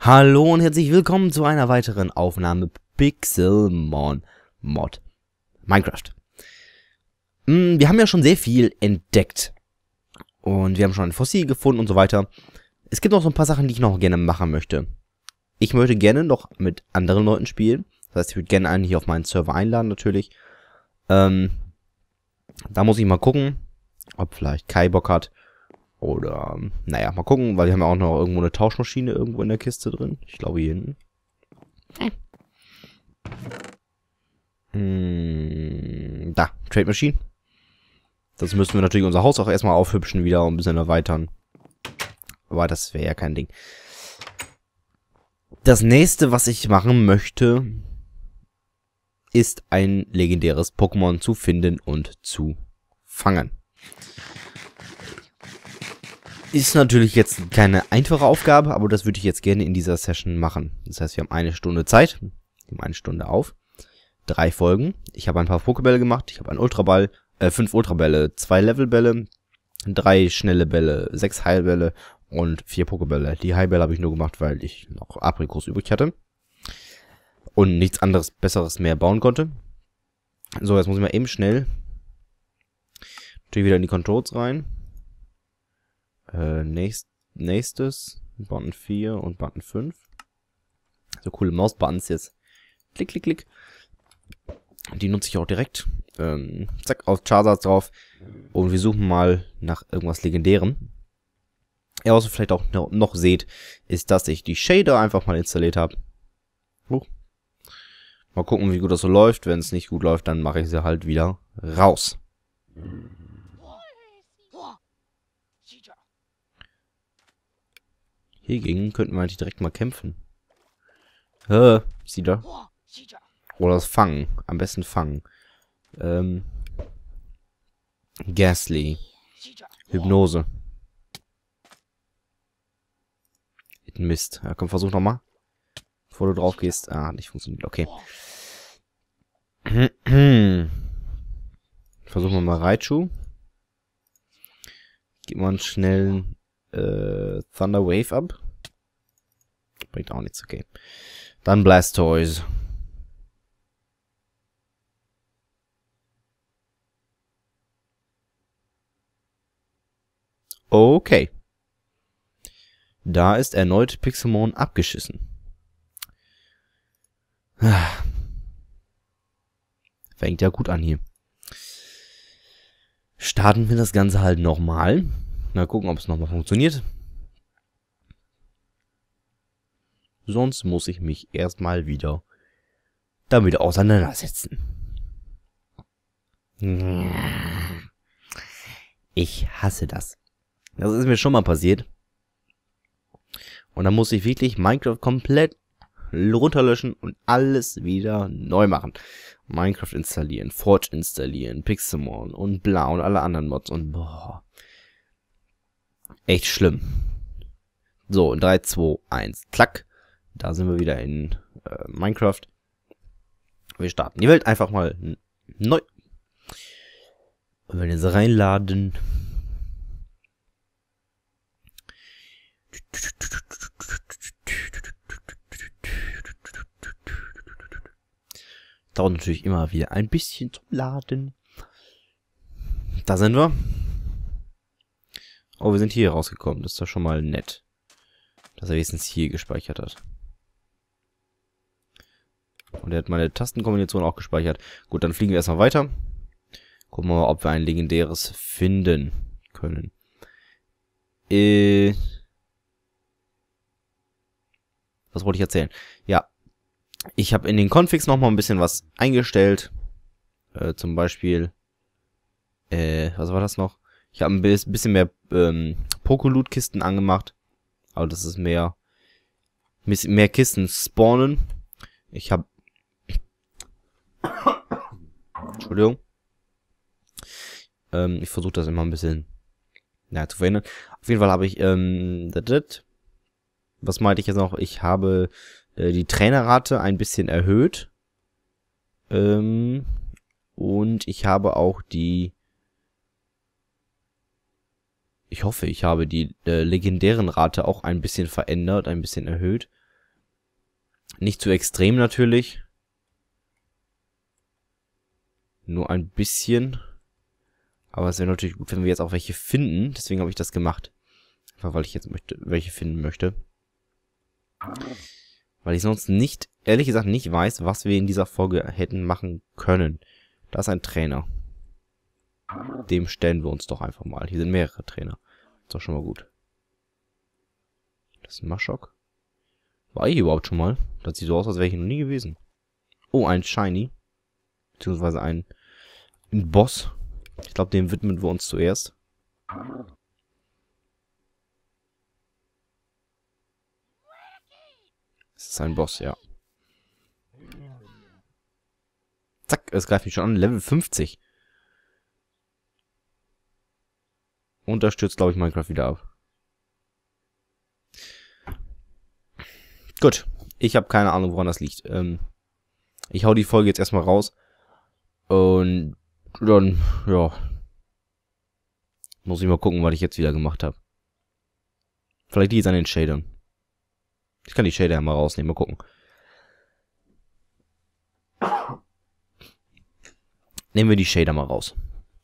Hallo und herzlich willkommen zu einer weiteren Aufnahme Pixelmon Mod Minecraft. Wir haben ja schon sehr viel entdeckt. Und wir haben schon ein Fossil gefunden und so weiter. Es gibt noch so ein paar Sachen, die ich noch gerne machen möchte. Ich möchte gerne noch mit anderen Leuten spielen. Das heißt, ich würde gerne einen hier auf meinen Server einladen natürlich. Da muss ich mal gucken, ob vielleicht Kai Bock hat. Oder, naja, mal gucken, weil wir haben ja auch noch irgendwo eine Tauschmaschine irgendwo in der Kiste drin. Ich glaube hier hinten. Da, Trade Machine. Das müssen wir natürlich unser Haus auch erstmal aufhübschen wieder und ein bisschen erweitern. Aber das wäre ja kein Ding. Das nächste, was ich machen möchte, ist ein legendäres Pokémon zu finden und zu fangen. Ist natürlich jetzt keine einfache Aufgabe, aber das würde ich jetzt gerne in dieser Session machen. Das heißt, wir haben eine Stunde Zeit. Wir nehmen eine Stunde auf. 3 Folgen. Ich habe ein paar Pokébälle gemacht. Ich habe einen Ultraball, 5 Ultrabälle, 2 Levelbälle, 3 schnelle Bälle, 6 Heilbälle und 4 Pokébälle. Die Heilbälle habe ich nur gemacht, weil ich noch Aprikos übrig hatte. Und nichts anderes, Besseres mehr bauen konnte. So, jetzt muss ich mal eben schnell natürlich wieder in die Controls rein. Nächstes, Button 4 und Button 5. So coole Mausbuttons jetzt. Klick, klick, klick. Die nutze ich auch direkt. Zack, auf Charizard drauf. Und wir suchen mal nach irgendwas Legendärem. Ja, was ihr vielleicht auch noch seht, ist, dass ich die Shader einfach mal installiert habe. Mal gucken, wie gut das so läuft. Wenn es nicht gut läuft, dann mache ich sie halt wieder raus. Hiergegen könnten wir eigentlich direkt mal kämpfen. Sieht er? Oder das Fangen. Am besten fangen. Ghastly. Hypnose. Mist. Ja, komm, versuch nochmal. Bevor du drauf gehst. Ah, nicht funktioniert. Okay. Versuchen wir mal Raichu. Gib mal einen schnellen Thunder Wave ab. Bringt auch nichts, okay. Dann Blastoise. Okay. Da ist erneut Pixelmon abgeschissen. Fängt ja gut an hier. Starten wir das Ganze halt nochmal. Mal gucken, ob es nochmal funktioniert. Sonst muss ich mich erstmal wieder damit auseinandersetzen. Ich hasse das. Das ist mir schon mal passiert. Und dann muss ich wirklich Minecraft komplett runterlöschen und alles wieder neu machen. Minecraft installieren, Forge installieren, Pixelmon und bla und alle anderen Mods und boah. Echt schlimm. So, in 3, 2, 1, klack. Da sind wir wieder in Minecraft. Wir starten die Welt einfach mal neu. Und wenn wir sie reinladen. Dauert natürlich immer wieder ein bisschen zum Laden. Da sind wir. Oh, wir sind hier rausgekommen. Das ist doch schon mal nett. Dass er wenigstens hier gespeichert hat. Und er hat meine Tastenkombination auch gespeichert. Gut, dann fliegen wir erstmal weiter. Gucken wir mal, ob wir ein legendäres finden können. Was wollte ich erzählen? Ja. Ich habe in den Configs noch mal ein bisschen was eingestellt. Zum Beispiel. Was war das noch? Ich habe ein bisschen mehr Pokéloot-Kisten angemacht. Aber das ist mehr Kisten spawnen. Ich habe... Entschuldigung. Ich versuche das immer ein bisschen zu verhindern. Auf jeden Fall habe ich... was meinte ich jetzt noch? Ich habe die Trainerrate ein bisschen erhöht. Und ich habe auch die... Ich hoffe, ich habe die legendären Rate auch ein bisschen verändert, ein bisschen erhöht. Nicht zu extrem natürlich. Nur ein bisschen. Aber es wäre natürlich gut, wenn wir jetzt auch welche finden. Deswegen habe ich das gemacht. Einfach weil ich jetzt welche finden möchte. Weil ich sonst nicht, ehrlich gesagt, nicht weiß, was wir in dieser Folge hätten machen können. Da ist ein Trainer. Dem stellen wir uns doch einfach mal. Hier sind mehrere Trainer. Ist doch schon mal gut. Das ist ein Maschok. War ich überhaupt schon mal? Das sieht so aus, als wäre ich noch nie gewesen. Oh, ein Shiny. Beziehungsweise ein Boss. Ich glaube, dem widmen wir uns zuerst. Es ist ein Boss, ja. Zack, es greift mich schon an. Level 50. Und da stürzt, glaube ich, Minecraft wieder ab. Gut. Ich habe keine Ahnung, woran das liegt. Ich hau die Folge jetzt erstmal raus. Und dann, ja. Muss ich mal gucken, was ich jetzt wieder gemacht habe. Vielleicht liegt es an den Shadern. Ich kann die Shader ja mal rausnehmen, mal gucken. Nehmen wir die Shader mal raus.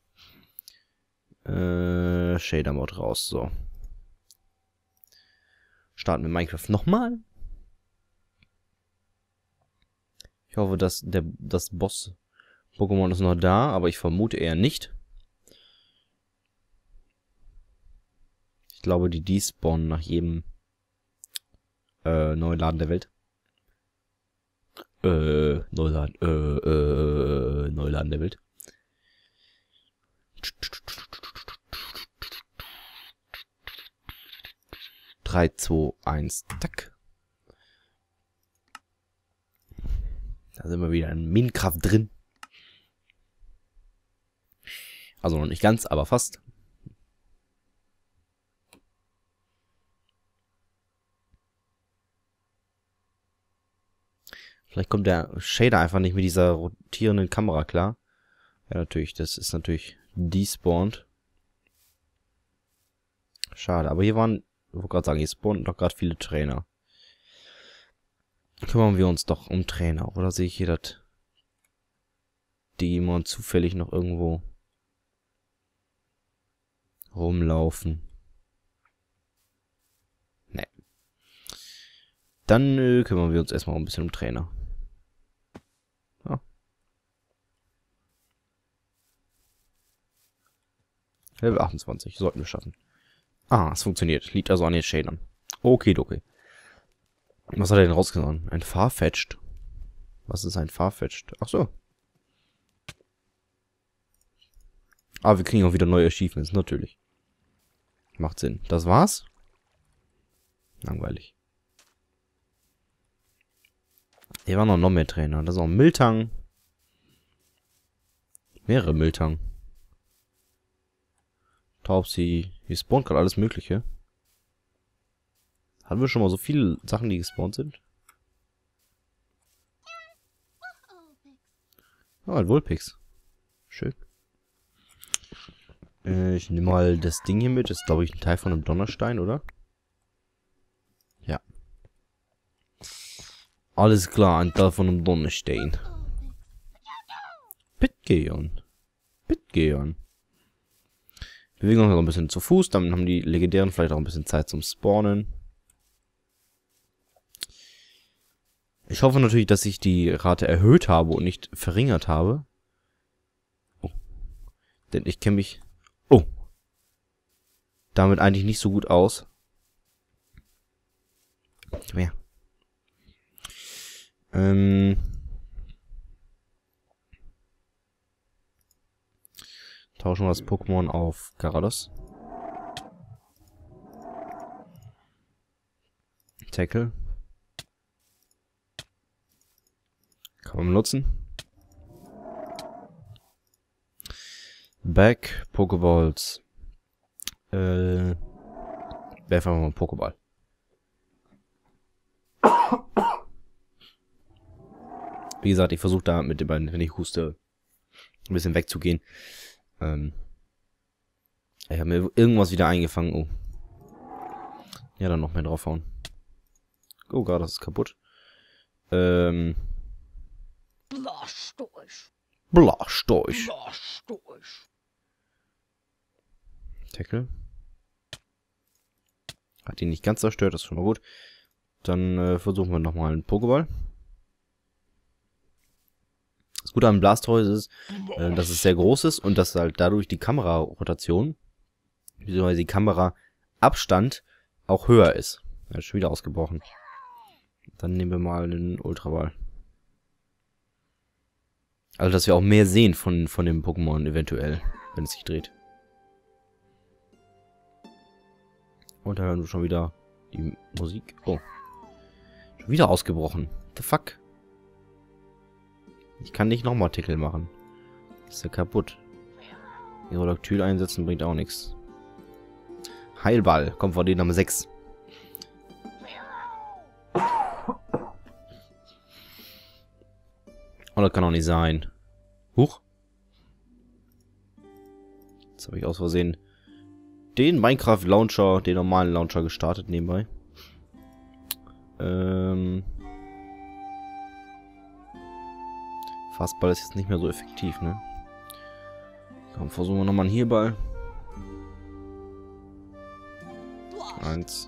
Shader Mod raus, so. Starten wir Minecraft nochmal. Ich hoffe, dass das Boss-Pokémon ist noch da, aber ich vermute eher nicht. Ich glaube, die despawnen nach jedem Neuladen der Welt. Neuladen der Welt. 3, 2, 1, tack. Da sind wir wieder in Minecraft drin. Also noch nicht ganz, aber fast. Vielleicht kommt der Shader einfach nicht mit dieser rotierenden Kamera klar. Ja, natürlich, das ist natürlich despawned. Schade, aber hier waren, ich wollte gerade sagen, hier spawnen doch gerade viele Trainer. Kümmern wir uns doch um Trainer, oder sehe ich hier das Digimon zufällig noch irgendwo rumlaufen? Ne. Dann kümmern wir uns erstmal ein bisschen um Trainer. Ja. Level 28, sollten wir schaffen. Ah, es funktioniert. Liegt also an den Shadern. Okay. Was hat er denn rausgenommen? Ein Farfetched? Was ist ein Farfetched? Ach so. Ah, wir kriegen auch wieder neue Achievements, natürlich. Macht Sinn. Das war's? Langweilig. Hier waren noch mehr Trainer. Das ist auch ein Miltang. Mehrere Miltang. Taubsi. Hier spawnt gerade alles Mögliche. Hatten wir schon mal so viele Sachen, die gespawnt sind? Oh, ein Vulpix. Schön. Ich nehme mal das Ding hier mit. Das ist, glaube ich, ein Teil von einem Donnerstein, oder? Ja. Alles klar, ein Teil von einem Donnerstein. Pitgeon. Pitgeon. Wir bewegen uns noch ein bisschen zu Fuß. Dann haben die Legendären vielleicht auch ein bisschen Zeit zum Spawnen. Ich hoffe natürlich, dass ich die Rate erhöht habe und nicht verringert habe. Oh. Denn ich kenne mich... Oh. Damit eigentlich nicht so gut aus. Komm her. Tauschen wir das Pokémon auf Gyarados. Tackle. Kann man benutzen. Back, Pokeballs. Werfen wir mal einen Pokéball. Wie gesagt, ich versuche da mit dem beiden, wenn ich huste, ein bisschen wegzugehen. Ich habe mir irgendwas wieder eingefangen. Oh. Ja, dann noch mehr draufhauen. Oh, gerade das ist kaputt. Blastoise. Blastoise. Blastoise. Tackle. Hat ihn nicht ganz zerstört, das ist schon mal gut. Dann versuchen wir nochmal einen Pokéball. Das Gute an Blastoise ist, dass es sehr groß ist und dass halt dadurch die Kamerarotation, beziehungsweise die Kameraabstand auch höher ist. Er ist schon wieder ausgebrochen. Dann nehmen wir mal einen Ultraball. Also, dass wir auch mehr sehen von dem Pokémon eventuell, wenn es sich dreht. Und da hören wir schon wieder die Musik. Oh. Schon wieder ausgebrochen. What the fuck? Ich kann nicht nochmal Tickle machen. Ist ja kaputt. Aerodactyl einsetzen bringt auch nichts. Heilball. Kommt von denen Nummer 6. Oh, das kann auch nicht sein. Huch. Jetzt habe ich aus Versehen den Minecraft Launcher, den normalen Launcher gestartet nebenbei. Fastball ist jetzt nicht mehr so effektiv, ne? Komm, versuchen wir nochmal einen Healball. 1.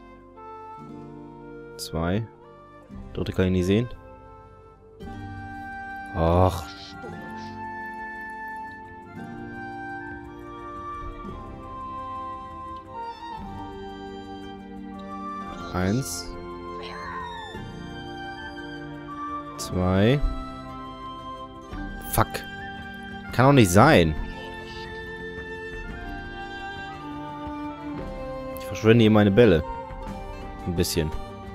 2. Dritte kann ich nicht sehen. Ach. Eins. 2. Fuck. Kann auch nicht sein. Ich verschwende hier meine Bälle. Ein bisschen.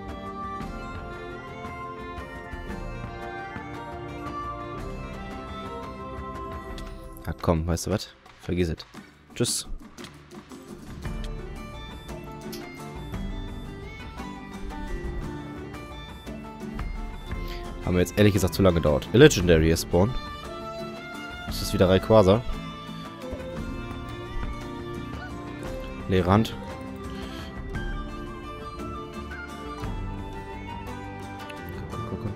Ach komm, weißt du was? Vergiss es. Tschüss. Haben wir jetzt ehrlich gesagt zu lange gedauert. Legendary ist Spawn. Das ist wieder Rayquaza. Leere Hand. Guck.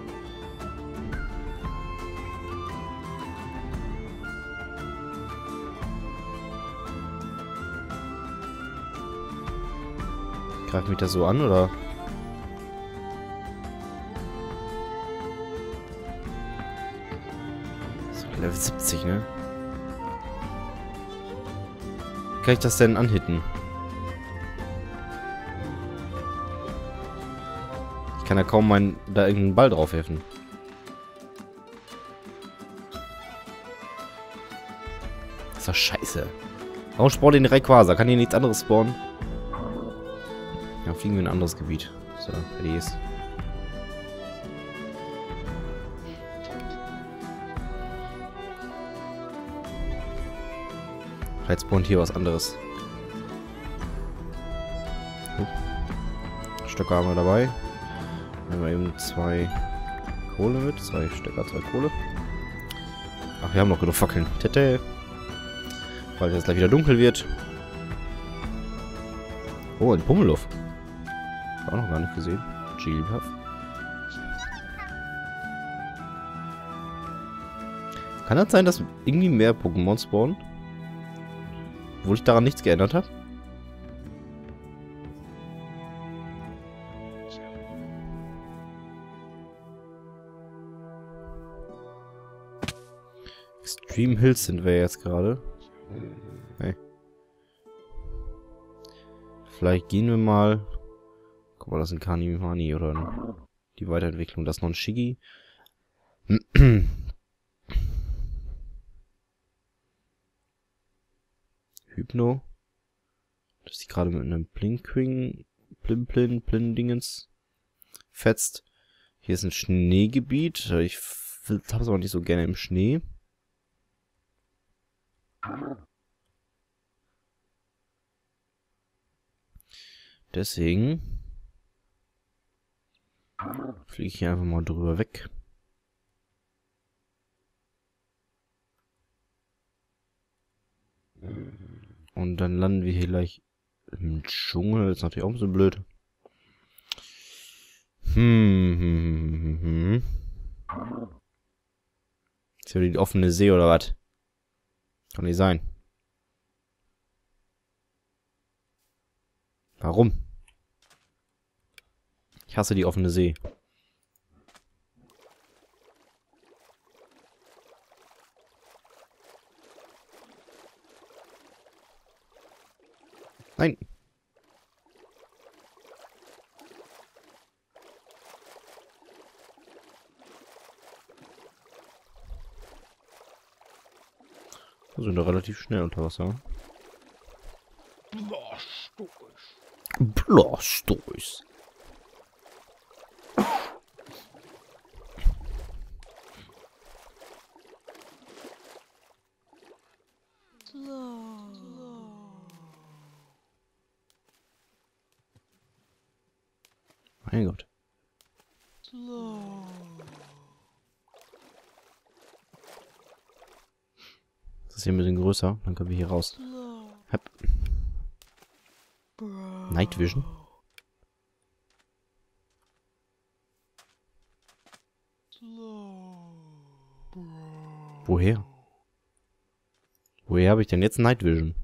Greift mich das so an, oder? Level 70, ne? Wie kann ich das denn anhitten? Ich kann ja kaum da irgendeinen Ball drauf werfen. Das ist doch scheiße. Warum spawnt den Rayquaza? Kann hier nichts anderes spawnen? Ja, fliegen wir in ein anderes Gebiet. So, fertig ist. Vielleicht spawnt hier was anderes. Stöcke haben wir dabei. Nehmen wir eben 2 Kohle mit. 2 Stöcker, 2 Kohle. Ach, wir haben noch genug Fackeln. Tete. Weil es jetzt gleich wieder dunkel wird. Oh, ein Pummeluff. Auch noch gar nicht gesehen. Jigglypuff. Kann das sein, dass irgendwie mehr Pokémon spawnen? Obwohl ich daran nichts geändert habe? Extreme Hills sind wir jetzt gerade. Hey. Vielleicht gehen wir mal... Guck mal, das ist ein Kanimani oder die Weiterentwicklung. Das ist noch ein Shiggy. Hypno. Das ist gerade mit einem Plin-Dingens fetzt. Hier ist ein Schneegebiet. Ich habe es aber nicht so gerne im Schnee. Deswegen fliege ich hier einfach mal drüber weg. Und dann landen wir hier gleich im Dschungel. Das ist natürlich auch ein bisschen blöd. Ist ja die offene See oder was? Kann nicht sein. Warum? Ich hasse die offene See. Nein. Wir sind da relativ schnell unter Wasser. Blastoise. Mein Gott. Das ist hier ein bisschen größer. Dann können wir hier raus. Hep. Night Vision. Woher? Woher habe ich denn jetzt Night Vision?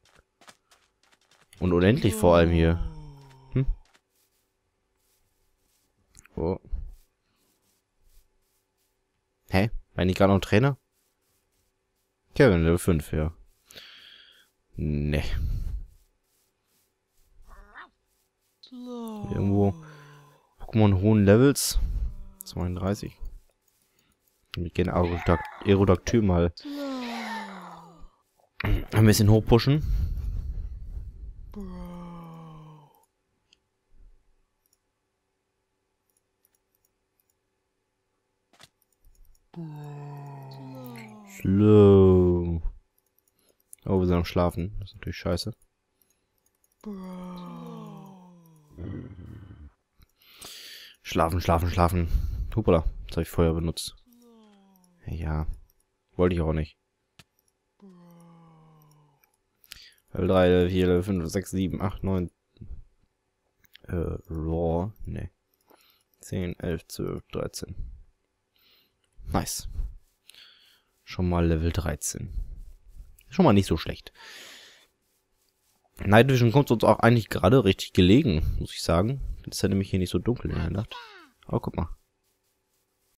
Und unendlich vor allem hier. Hm? Oh. Hä? War ich gerade noch ein Trainer? Kevin, Level 5, ja. Nee. Irgendwo Pokémon hohen Levels. 32. Ich gehe Aerodactyl mal ein bisschen hochpushen. Slow. Oh, wir sind am Schlafen. Das ist natürlich scheiße. Schlafen, schlafen, schlafen. Hoppala, das habe ich vorher benutzt. Ja, wollte ich auch nicht. Level 3, Level 4, Level 5, 6, 7, 8, 9. Raw, ne. 10, 11, 12, 13. Nice. Schon mal Level 13. Schon mal nicht so schlecht. Night Vision kommt uns auch eigentlich gerade richtig gelegen, muss ich sagen. Jetzt ist ja nämlich hier nicht so dunkel in der Nacht. Oh, guck mal.